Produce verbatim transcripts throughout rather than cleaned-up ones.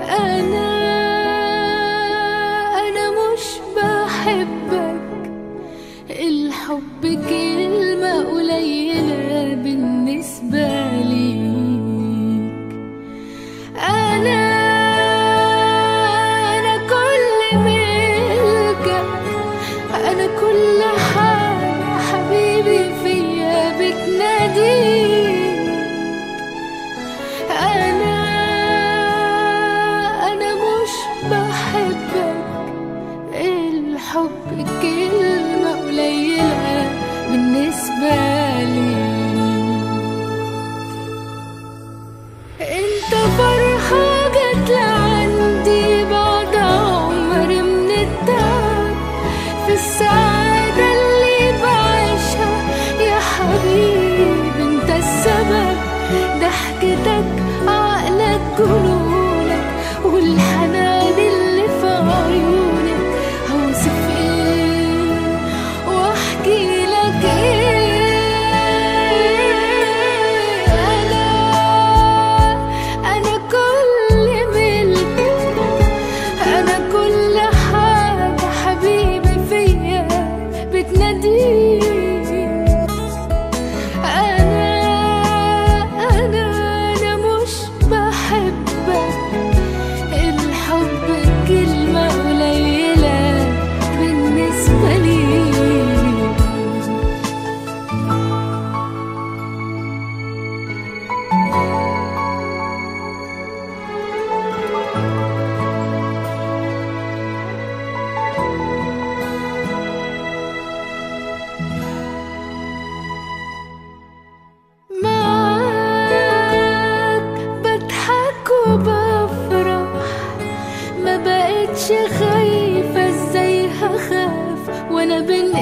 أنا أنا مش بحبك، الحب كلمة قليلة بالنسبة ليك. أنا أنا كل ملكك، أنا كل حاجة حبيبي فيا بتناديك. أنا أنا مش بحبك، الحب كلمة قليلة بالنسبة لي. انت فرحة جت لعندي بعد عمر من التعب، في السعادة اللي بعيشها يا حبيبي انت السبب. ضحكتك عقلك جنونك والحنان اللي في عيونك، هوصف ايه واحكي لك ايه. انا انا كل ملكك، انا كل حاجة حبيبي فيا بتناديك. انا انا انا مش بحبك، الحب كلمة قليلة بالنسبة لي. معاك بضحك وبفرح، ما بقتش خايفة ازاي هخاف وانا بين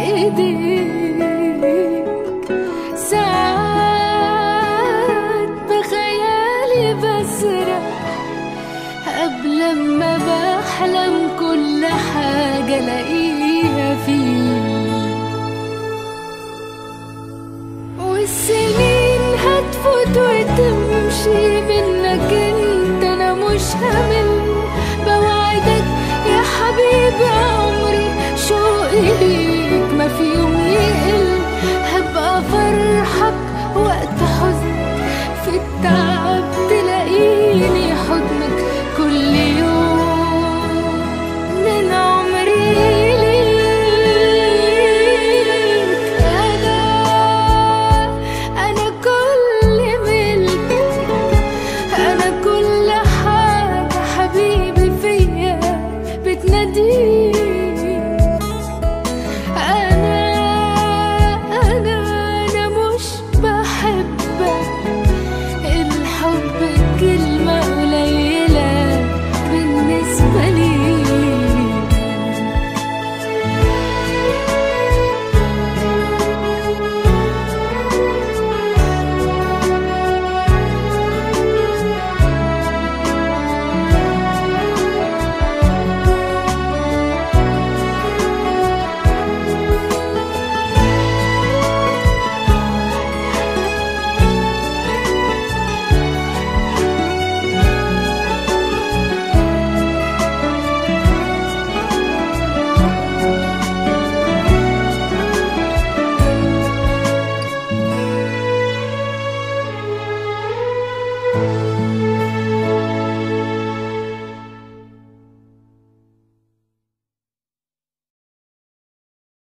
ايديك. ساعات بخيالي بسرح قبل ما بحلم كل حاجة الاقيها فيك. والسنين هتفوت وتمشي منك انت، انا مش همل